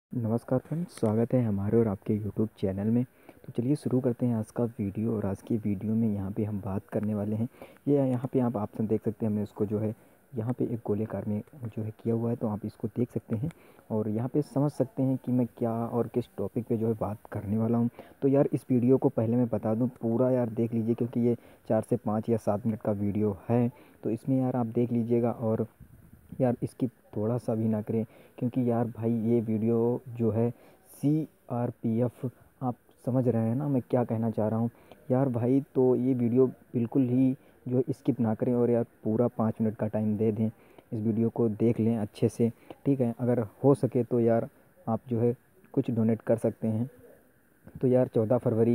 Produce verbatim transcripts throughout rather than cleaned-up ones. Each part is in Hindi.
नमस्कार फ्रेंड्स, स्वागत है हमारे और आपके यूट्यूब चैनल में। तो चलिए शुरू करते हैं आज का वीडियो। और आज की वीडियो में यहाँ पे हम बात करने वाले हैं, ये यहाँ पे आप ऑप्शन देख सकते हैं। हमने इसको जो है यहाँ पे एक गोलेकार में जो है किया हुआ है, तो आप इसको देख सकते हैं और यहाँ पे समझ सकते हैं कि मैं क्या और किस टॉपिक पे जो है बात करने वाला हूँ। तो यार इस वीडियो को पहले मैं बता दूँ, पूरा यार देख लीजिए, क्योंकि ये चार से पाँच या सात मिनट का वीडियो है। तो इसमें यार आप देख लीजिएगा और यार स्किप थोड़ा सा भी ना करें, क्योंकि यार भाई ये वीडियो जो है सी आर पी एफ, आप समझ रहे हैं ना मैं क्या कहना चाह रहा हूँ यार भाई। तो ये वीडियो बिल्कुल ही जो है स्किप ना करें और यार पूरा पाँच मिनट का टाइम दे दें, इस वीडियो को देख लें अच्छे से, ठीक है। अगर हो सके तो यार आप जो है कुछ डोनेट कर सकते हैं। तो यार चौदह फरवरी,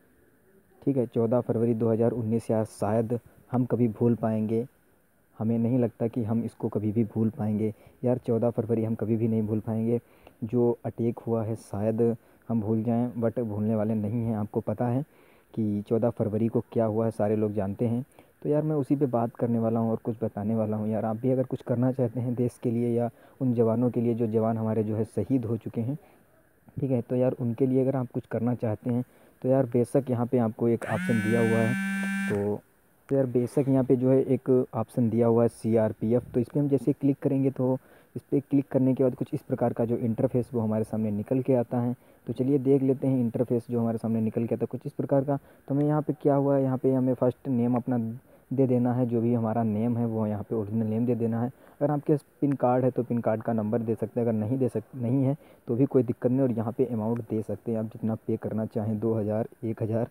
ठीक है, चौदह फरवरी दो हज़ार उन्नीस यार शायद हम कभी भूल पाएंगे। हमें नहीं लगता कि हम इसको कभी भी भूल पाएंगे यार। चौदह फरवरी हम कभी भी नहीं भूल पाएंगे। जो अटैक हुआ है शायद हम भूल जाएं, बट भूलने वाले नहीं हैं। आपको पता है कि चौदह फरवरी को क्या हुआ है, सारे लोग जानते हैं। तो यार मैं उसी पे बात करने वाला हूँ और कुछ बताने वाला हूँ। यार आप भी अगर कुछ करना चाहते हैं देश के लिए या उन जवानों के लिए, जो जवान हमारे जो है शहीद हो चुके हैं, ठीक है, तो यार उनके लिए अगर आप कुछ करना चाहते हैं तो यार बेशक यहाँ पे आपको एक ऑप्शन दिया हुआ है। तो तो यार बेशक यहाँ पे जो है एक ऑप्शन दिया हुआ है सी आर पी एफ। तो इस पर हम जैसे क्लिक करेंगे तो इस पर क्लिक करने के बाद कुछ इस प्रकार का जो इंटरफेस वो हमारे सामने निकल के आता है। तो चलिए देख लेते हैं इंटरफेस जो हमारे सामने निकल के आता है कुछ इस प्रकार का। तो हमें यहाँ पे क्या हुआ है, यहाँ पे हमें फर्स्ट नेम अपना दे देना है, जो भी हमारा नेम है वो यहाँ पे ओरिजिनल नेम दे देना है। अगर आपके पास पिन कार्ड है तो पिन कार्ड का नंबर दे सकते हैं, अगर नहीं दे सक नहीं है तो भी कोई दिक्कत नहीं। और यहाँ पे अमाउंट दे सकते हैं आप जितना पे करना चाहें, दो हज़ार, एक हज़ार,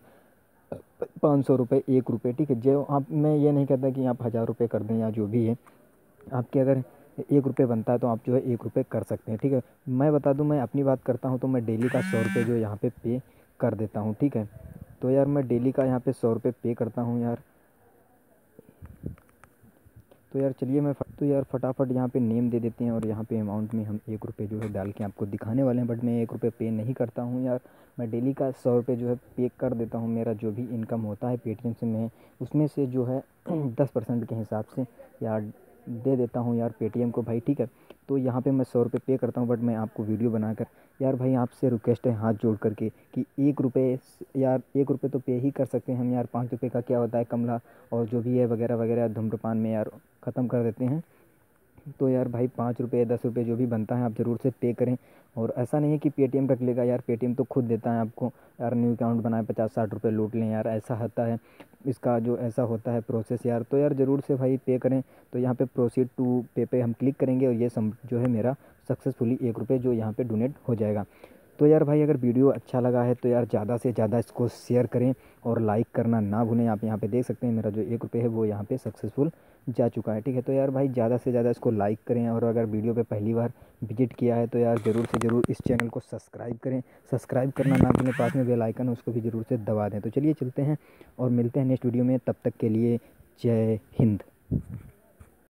पाँच सौ रुपये, एक रुपये, ठीक है। जो आप, मैं ये नहीं कहता कि आप हज़ार रुपये कर दें या जो भी है, आपके अगर एक रुपये बनता है तो आप जो है एक रुपये कर सकते हैं, ठीक है। मैं बता दूं, मैं अपनी बात करता हूं तो मैं डेली का सौ रुपये जो यहाँ पे पे कर देता हूं, ठीक है। तो यार मैं डेली का यहाँ पे सौ रुपये पे करता हूँ यार। तो यार चलिए मैं फ- तो यार फटाफट यहाँ पे नेम दे देते हैं और यहाँ पे अमाउंट में हम एक रुपये जो है डाल के आपको दिखाने वाले हैं। बट मैं एक रुपये पे नहीं करता हूँ यार, मैं डेली का सौ रुपये जो है पे कर देता हूँ। मेरा जो भी इनकम होता है पेटीएम से, मैं उसमें से जो है दस परसेंट के हिसाब से यार दे देता हूँ यार पेटीएम को भाई, ठीक है। तो यहाँ पे मैं सौ रुपये पे करता हूँ, बट मैं आपको वीडियो बनाकर यार भाई आपसे रिक्वेस्ट है हाथ जोड़ करके कि एक रुपये, यार एक रुपये तो पे ही कर सकते हैं हम यार। पाँच रुपये का क्या होता है, कमला और जो भी है वगैरह वगैरह धूम्रपान में यार ख़त्म कर देते हैं। तो यार भाई पाँच रुपये दस रुपये जो भी बनता है आप ज़रूर से पे करें। और ऐसा नहीं है कि पेटीएम रख लेगा यार, पेटीएम तो खुद देता है आपको यार। न्यू अकाउंट बनाए पचास साठ रुपये लूट लें यार, ऐसा होता है इसका जो ऐसा होता है प्रोसेस यार। तो यार ज़रूर से भाई पे करें। तो यहाँ पे प्रोसीड टू पे पे हम क्लिक करेंगे और ये सम जो है मेरा सक्सेसफुली एक रुपये जो यहाँ पे डोनेट हो जाएगा। तो यार भाई अगर वीडियो अच्छा लगा है तो यार ज़्यादा से ज़्यादा इसको शेयर करें और लाइक करना ना भूलें। आप यहाँ पे देख सकते हैं मेरा जो एक रुपये है वो यहाँ पे सक्सेसफुल जा चुका है, ठीक है। तो यार भाई ज़्यादा से ज़्यादा इसको लाइक करें और अगर वीडियो पे पहली बार विजिट किया है तो यार ज़रूर से ज़रूर इस चैनल को सब्सक्राइब करें। सब्सक्राइब करना ना भूलें, पास में बेल आइकन है उसको भी ज़रूर से दबा दें। तो चलिए चलते हैं और मिलते हैं नेक्स्ट वीडियो में, तब तक के लिए जय हिंद।